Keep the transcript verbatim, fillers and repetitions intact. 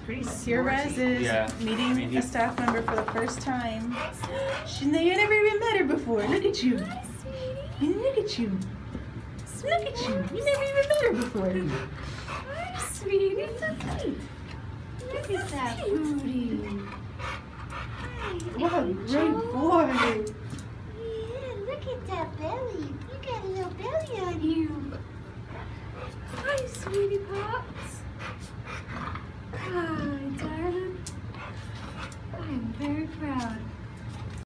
pretty Sierra sporty. is Yeah. meeting I mean, he- a staff member for the first time. She you never even met her before. Look at you. Look at you. Look at you. You never even met her before. Hi, sweetie. So sweet. Look at that booty.